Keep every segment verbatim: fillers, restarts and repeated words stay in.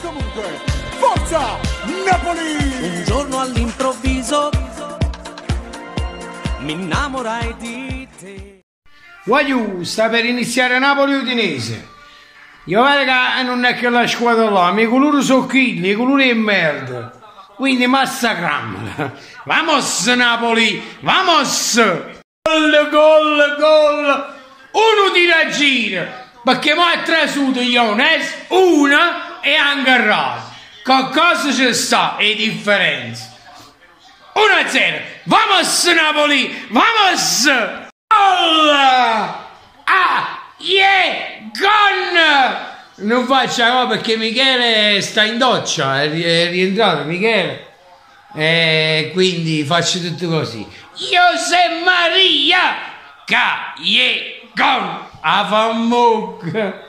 comunque, forza Napoli! Un giorno all'improvviso mi innamorai di te. Voglio, sta per iniziare Napoli-Udinese. Io vedo che non è che la squadra là, i miei colori sono chilli, i colori è merda. Quindi massacrammola. Vamos Napoli, vamos! Gol, gol, gol! Uno tira a giro, perché mo' è trasuto Iones, una e anche che cosa ci sta e differenza? uno a zero, vamos Napoli, vamos! Gol! Ah, yeah, gol! Non faccia no perché Michele sta in doccia, è, è rientrato Michele, e quindi faccio tutto così. José Maria, che yeah, gol! A fammucca!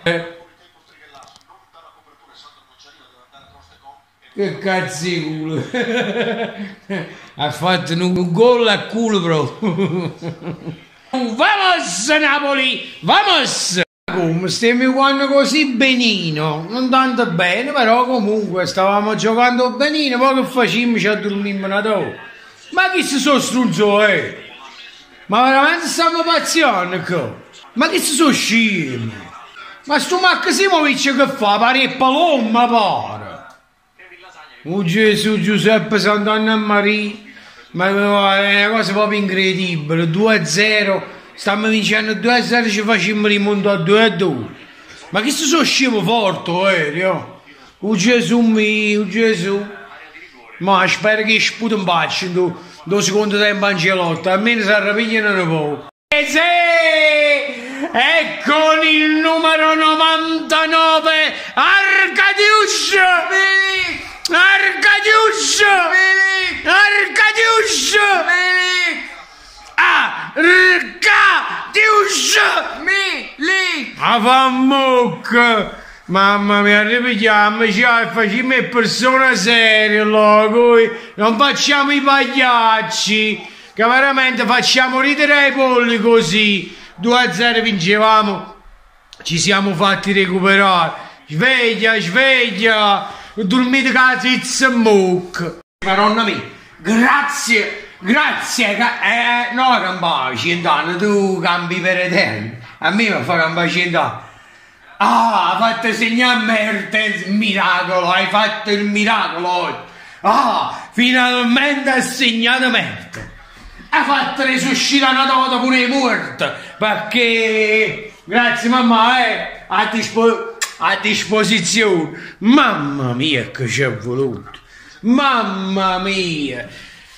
Che cazzo di culo! Ha fatto un gol a culo proprio! Vamos Napoli! Vamos! Come stiamo jugando così benino, non tanto bene, però comunque stavamo giocando benino, poi che facciamo ci addormimmo una dopo. Ma chi si sono struzzo, eh? Ma veramente stiamo pazziando qua? Ma chi si sono scemi? Ma sto Maksimovic che fa? Pare il palomma, pare! Oh Gesù, Giuseppe Sant'Anna Maria, ma è una cosa proprio incredibile, due a zero. Stiamo vincendo due a zero, ci facciamo rimontare a due a due. Ma che si sono scemo forte, aereo? Oh Gesù mio, oh Gesù. Ma spero che sputa un bacio do secondo tempo Ancelotti, almeno si arrapigliano un po'. E se e con il numero novantanove Arkadiusz! Arkadiusz! Arkadiusz! Arkadiusz! Milik! A fammucca! Mamma mia, ripetiamoci e facciamo le persone serie, loco. Non facciamo i pagliacci, che veramente facciamo ridere i polli così. due a zero vincevamo, ci siamo fatti recuperare. Sveglia, sveglia, dormite cazzo it's a mucca. Madonna mia, grazie, grazie, eh, no campare cent'anni, tu cambi per eterno, a me mi fa campare cent'anni. Ah, hai fatto segnare Mertens, miracolo, hai fatto il miracolo oggi. Ah, finalmente hai segnato Mertens. Hai fatto resuscitare una dota pure i morti, perché, grazie mamma, eh, a, dispo a disposizione. Mamma mia che ci è voluto, mamma mia.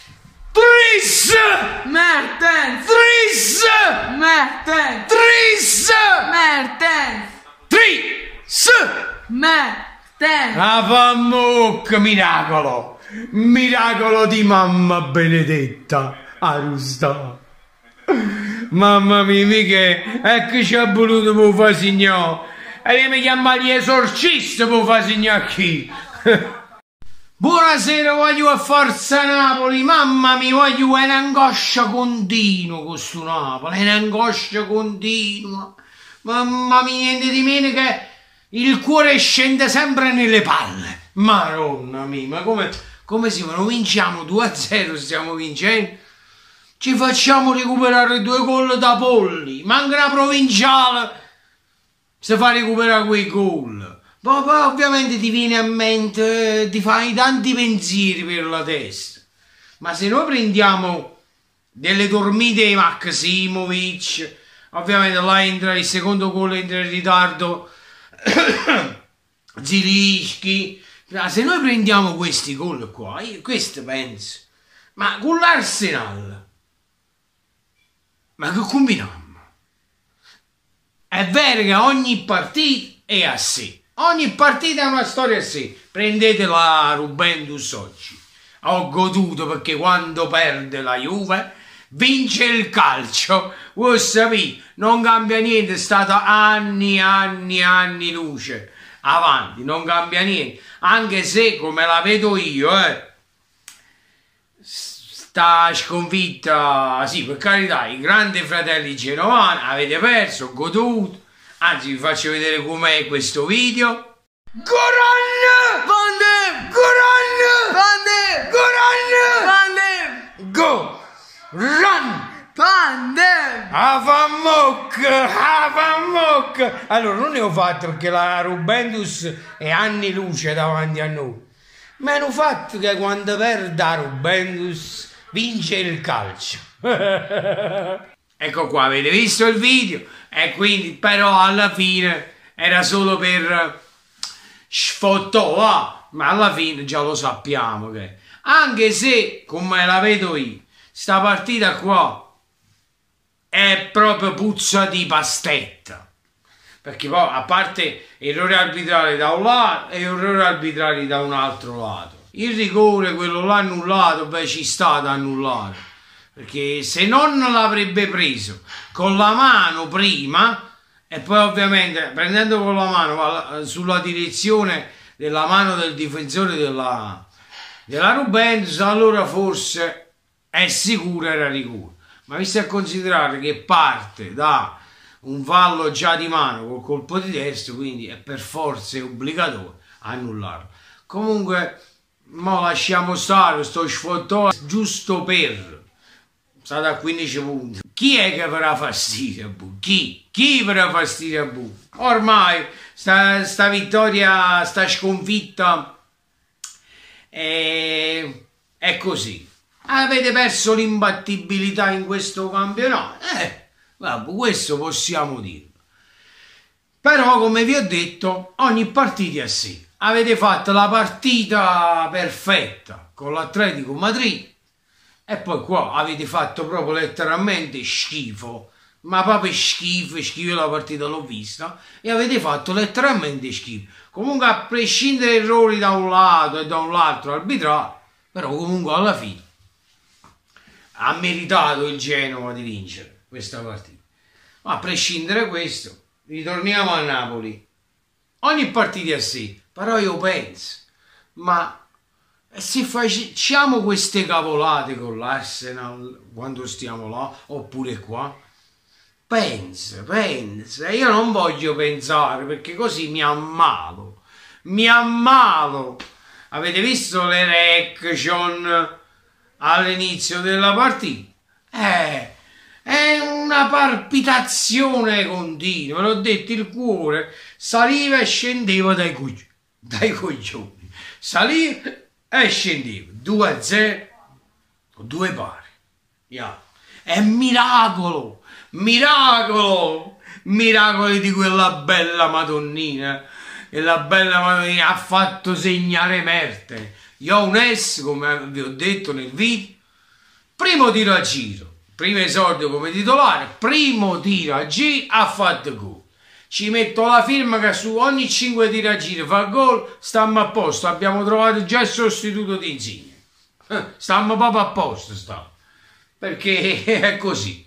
Tris! Mertens! Tris! Mertens! Tris! Mertens! Tris! Mertens! Ah, fammucca, miracolo! Miracolo di mamma benedetta! Arusta! Mamma mia, mica, è che ci ha voluto per far signore! E mi chiamare gli esorcisti per far signore qui! Buonasera, voglio a Forza Napoli, mamma mia, voglio un'angoscia continua con sto Napoli, un'angoscia continua. Mamma mia, niente di meno che il cuore scende sempre nelle palle. Madonna mia, ma come, come si fa? Non vinciamo due a zero, stiamo vincendo. Ci facciamo recuperare due gol da polli. Manca una provinciale, si fa recuperare quei gol. Poi, poi ovviamente ti viene a mente, ti fai tanti pensieri per la testa. Ma se noi prendiamo delle dormite di Maksimovic, ovviamente là entra il secondo gol, entra in ritardo Zilischi. Se noi prendiamo questi gol qua, io questo penso, ma con l'Arsenal, ma che combiniamo? È vero che ogni partita è a sé. Ogni partita è una storia a sé. Prendete la Juventus oggi. Ho goduto perché quando perde la Juve vince il calcio. Vuoi sapere? Non cambia niente. È stato anni, anni, anni luce avanti. Non cambia niente. Anche se, come la vedo io, eh, sta sconfitta, sì, per carità, i grandi fratelli genovani avete perso, ho goduto. Anzi, vi faccio vedere com'è questo video. Goran! Van Damme! Goran! Van Damme! Goran! Van Damme! Go! Run! Van Damme! Avamok! Avamok! Allora, non ne ho fatto perché la Juventus è anni luce davanti a noi. Ma hanno fatto che quando perde la Juventus vince il calcio. Ecco qua, avete visto il video? E quindi, però, alla fine era solo per sfottò, ma alla fine già lo sappiamo che... Anche se, come la vedo io, sta partita qua è proprio puzza di pastetta, perché poi a parte errori arbitrali da un lato e errori arbitrali da un altro lato, il rigore quello là annullato, beh, ci sta da annullare, perché se non l'avrebbe preso con la mano prima e poi ovviamente prendendo con la mano sulla direzione della mano del difensore della, della Juventus, allora forse è sicuro era rigore. Ma visto a considerare che parte da un fallo già di mano col colpo di testa, quindi è per forza è obbligatorio annullarlo. Comunque, mo lasciamo stare sto sfottò giusto per. State a quindici punti. Chi è che farà fastidio a Bu? Chi? Chi farà fastidio a Bu? Ormai sta, sta vittoria, sta sconfitta è, è così. Avete perso l'imbattibilità in questo campionato? Eh, vabbè, questo possiamo dirlo. Però, come vi ho detto, ogni partita è a sé. Avete fatto la partita perfetta con l'Atletico Madrid e poi qua avete fatto proprio letteralmente schifo. Ma proprio schifo, schifo la partita l'ho vista e avete fatto letteralmente schifo. Comunque, a prescindere da errori da un lato e da un altro arbitrale, però comunque alla fine ha meritato il Genova di vincere questa partita. Ma a prescindere da questo, ritorniamo a Napoli. Ogni partita è a sé, però io penso, ma se facciamo queste cavolate con l'Arsenal quando stiamo là, oppure qua, pensa, pensa, io non voglio pensare perché così mi ammalo, mi ammalo. Avete visto le reaction all'inizio della partita? Eh, è una palpitazione continua, ve l'ho detto, il cuore saliva e scendeva dai, cugli dai coglioni, saliva e scendeva, due a zero, due pari, yeah. È miracolo, miracolo, miracoli di quella bella Madonnina, e la bella Madonnina ha fatto segnare Merte. Younes, come vi ho detto nel video, primo tiro a giro, primo esordio come titolare, primo tiro a giro, ha fatto gol. Ci metto la firma che su ogni cinque tiri a giro fa gol, stiamo a posto, abbiamo trovato già il sostituto di Insigne. Stiamo proprio a posto, stiamo. Perché è così.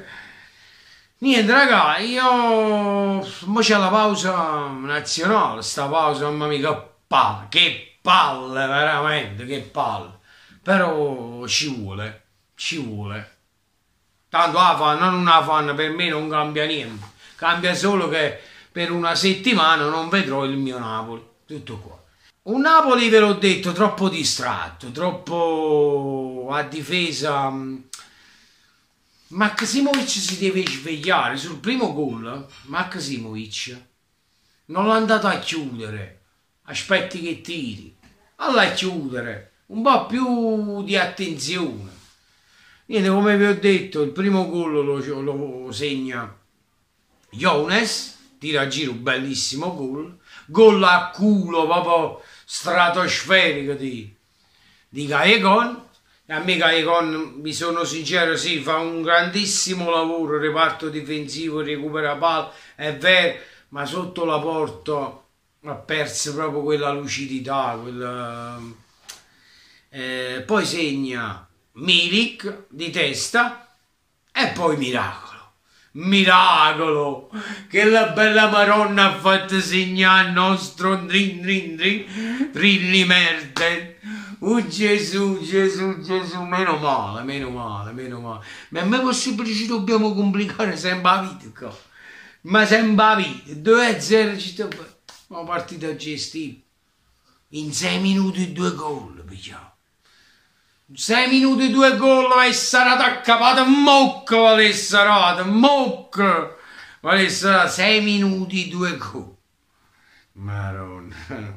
Niente raga, io mo c'è la pausa nazionale, sta pausa mamma mia che palle, che palle veramente, che palle, però ci vuole, ci vuole, tanto la fanno, non la fanno, per me non cambia niente, cambia solo che per una settimana non vedrò il mio Napoli, tutto qua. Un Napoli, ve l'ho detto, troppo distratto, troppo a difesa. Maksimovic si deve svegliare sul primo gol. Maksimovic non l'ha andato a chiudere, aspetti che tiri, alla a chiudere, un po' più di attenzione. Niente, come vi ho detto, il primo gol lo, lo segna Younes, tira a giro, bellissimo gol, gol a culo proprio stratosferico di, di Callejon. A me Callejon, vi sono sincero, sì, fa un grandissimo lavoro, reparto difensivo, recupera palla, è vero, ma sotto la porta ha perso proprio quella lucidità, quella... Eh, poi segna Milik di testa e poi miracolo, miracolo, che la bella Maronna ha fatto segnare il nostro drin drin drin, Trilli Merten. Oh Gesù, Gesù, Gesù, meno male, meno male, meno male. Ma è mai possibile ci dobbiamo complicare sempre la vita qua? Ma sempre la vita, due a zero ci dobbiamo... Una partita gestita. In sei minuti due gol, pigliamo. sei minuti due gol, e sarà attaccato, mocco, vale sarà, mocco. Vale sarà, sei minuti due gol. Maronna.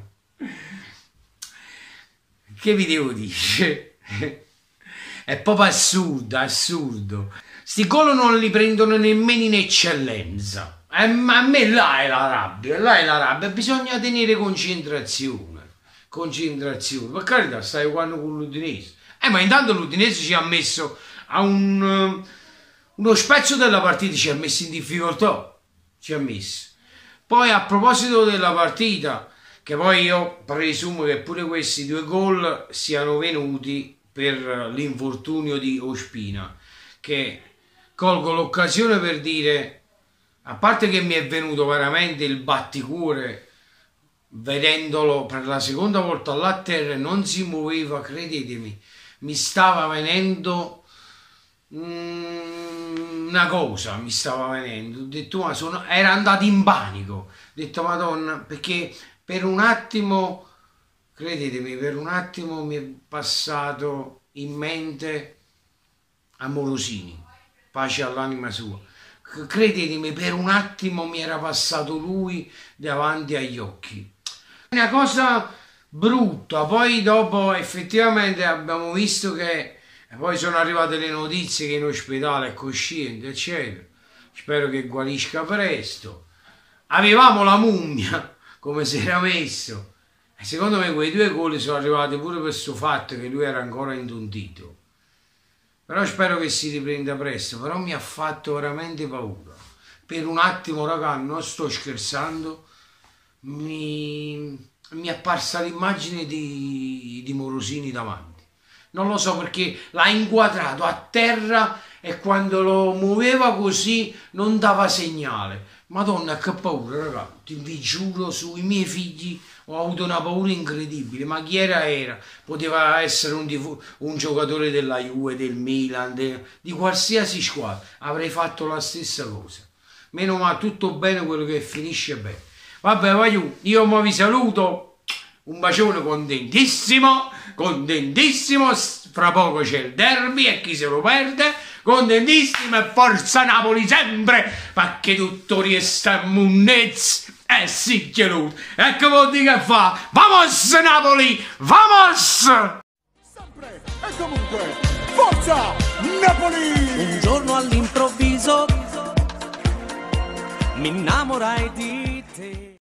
Che vi devo dire? È proprio assurdo, assurdo. Sti gol non li prendono nemmeno in eccellenza. Eh, ma a me là è la rabbia, là è la rabbia. Bisogna tenere concentrazione. Concentrazione. Per carità, stai giocando con l'Udinese. Eh, ma intanto l'Udinese ci ha messo a un... Uh, uno spezzo della partita, ci ha messo in difficoltà. Ci ha messo. Poi a proposito della partita, che poi io presumo che pure questi due gol siano venuti per l'infortunio di Ospina, che colgo l'occasione per dire, a parte che mi è venuto veramente il batticuore vedendolo per la seconda volta là a terra, non si muoveva, credetemi, mi stava venendo mm, una cosa, mi stava venendo, ho detto, ma sono, era andato in panico, ho detto Madonna, perché per un attimo, credetemi, per un attimo mi è passato in mente Amorosini, pace all'anima sua. Credetemi, per un attimo mi era passato lui davanti agli occhi. Una cosa brutta, poi dopo effettivamente abbiamo visto che poi sono arrivate le notizie che in ospedale è cosciente, eccetera. Spero che guarisca presto. Avevamo la mummia, come si era messo. E secondo me quei due gol sono arrivati pure per questo fatto che lui era ancora intontito. Però spero che si riprenda presto, però mi ha fatto veramente paura. Per un attimo, raga, non sto scherzando, mi, mi è apparsa l'immagine di, di Morosini davanti. Non lo so perché l'ha inquadrato a terra e quando lo muoveva così non dava segnale. Madonna, che paura, raga, ti vi giuro, sui miei figli ho avuto una paura incredibile. Ma chi era era? Poteva essere un, un giocatore della Juve, del Milan, de, di qualsiasi squadra. Avrei fatto la stessa cosa. Meno male, tutto bene quello che finisce bene. Vabbè, vai, io mo vi saluto. Un bacione contentissimo, contentissimo. Fra poco c'è il derby e chi se lo perde. Contentissimo e forza Napoli sempre, perché tutto resta a munnezza. Eh sì, chieduto. E che vuol dire che fa? Vamos Napoli, vamos! Sempre e comunque, forza Napoli! Un giorno all'improvviso mi innamorai di